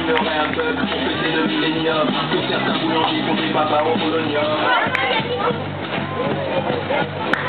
aurait un peuple pour fêter le millénium. Que certains boulangers font des papas au polonium.